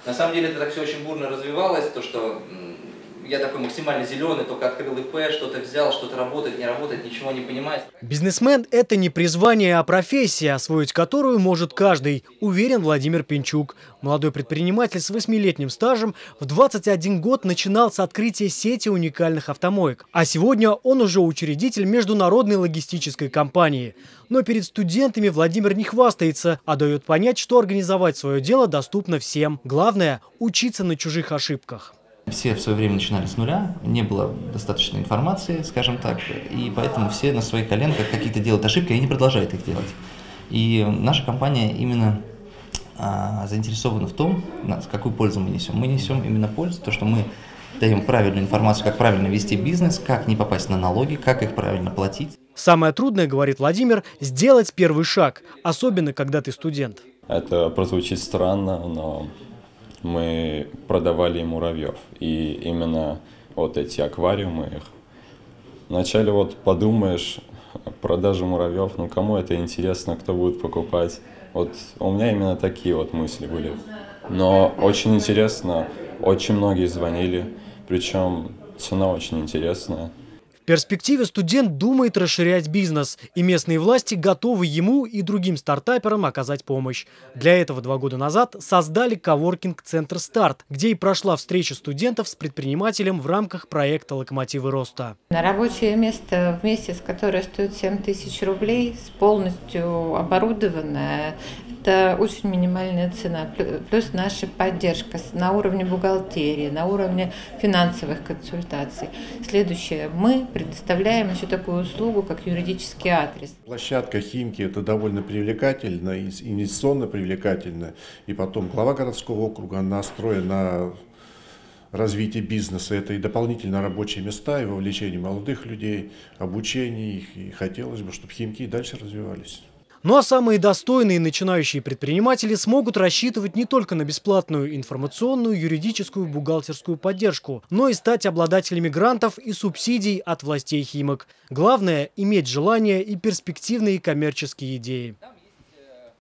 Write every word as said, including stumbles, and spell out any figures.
На самом деле это так все очень бурно развивалось, то что я такой максимально зеленый, только открыл ИП, что-то взял, что-то работает, не работает, ничего не понимает. Бизнесмен – это не призвание, а профессия, освоить которую может каждый, уверен Владимир Пинчук. Молодой предприниматель с восьмилетним стажем в двадцать один год начинал с открытия сети уникальных автомоек. А сегодня он уже учредитель международной логистической компании. Но перед студентами Владимир не хвастается, а дает понять, что организовать свое дело доступно всем. Главное – учиться на чужих ошибках. Все в свое время начинали с нуля, не было достаточно информации, скажем так, и поэтому все на своих коленках какие-то делают ошибки, и они продолжают их делать. И наша компания именно а, заинтересована в том, какую пользу мы несем. Мы несем именно пользу, то, что мы даем правильную информацию, как правильно вести бизнес, как не попасть на налоги, как их правильно платить. Самое трудное, говорит Владимир, сделать первый шаг, особенно когда ты студент. Это прозвучит странно, но мы продавали муравьев, и именно вот эти аквариумы их. Вначале вот подумаешь, продажа муравьев, ну кому это интересно, кто будет покупать. Вот у меня именно такие вот мысли были. Но очень интересно, очень многие звонили, причем цена очень интересная. В перспективе студент думает расширять бизнес, и местные власти готовы ему и другим стартаперам оказать помощь. Для этого два года назад создали коворкинг-центр «Старт», где и прошла встреча студентов с предпринимателем в рамках проекта «Локомотивы роста». На рабочее место в месяц, которое стоит семь тысяч рублей, полностью оборудованное, это очень минимальная цена. Плюс наша поддержка на уровне бухгалтерии, на уровне финансовых консультаций. Следующее. Мы предоставляем еще такую услугу, как юридический адрес. Площадка Химки – это довольно привлекательно, инвестиционно привлекательно. И потом глава городского округа настроен на развитие бизнеса. Это и дополнительно рабочие места, и вовлечение молодых людей, обучение их. И хотелось бы, чтобы Химки и дальше развивались. Ну а самые достойные начинающие предприниматели смогут рассчитывать не только на бесплатную информационную, юридическую, бухгалтерскую поддержку, но и стать обладателями грантов и субсидий от властей Химок. Главное – иметь желание и перспективные коммерческие идеи.